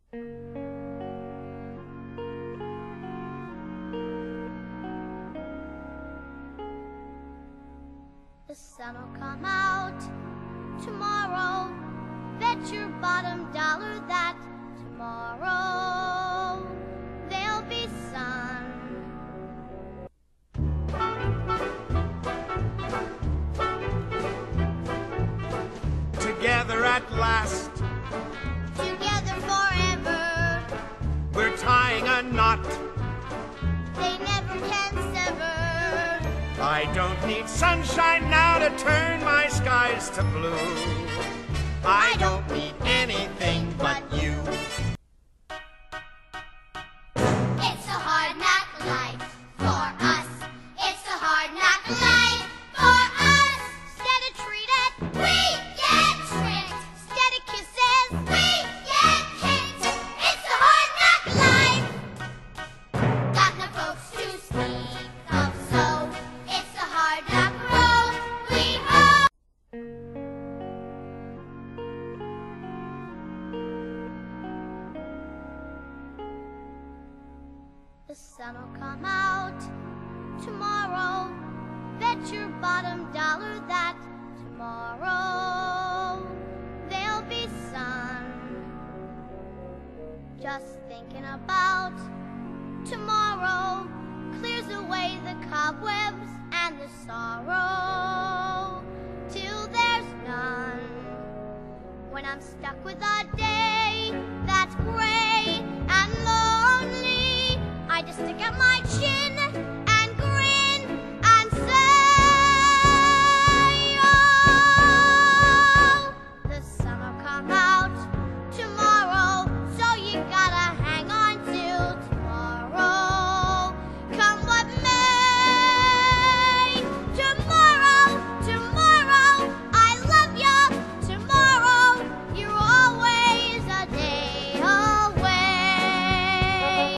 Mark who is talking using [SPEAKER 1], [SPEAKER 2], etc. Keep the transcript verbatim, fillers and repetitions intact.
[SPEAKER 1] The sun will come out tomorrow. Bet your bottom dollar that tomorrow there'll be sun.
[SPEAKER 2] Together at last,
[SPEAKER 1] Together forever,
[SPEAKER 2] we're tying a knot.
[SPEAKER 1] they never can sever.
[SPEAKER 2] I don't need sunshine now to turn my skies to blue. I don't need anything but you.
[SPEAKER 1] It's a hard knock life for us. It's a hard knock life for us. Instead of treated, we get tricked. Instead of kisses, we get kicked. It's a hard knock life. Got no folks to speak of, so it's a hard knock road we hoe. The sun will come out tomorrow. Bet your bottom dollar that tomorrow there'll be sun. Just thinking about tomorrow clears away the cobwebs and the sorrow till there's none. When I'm stuck with a day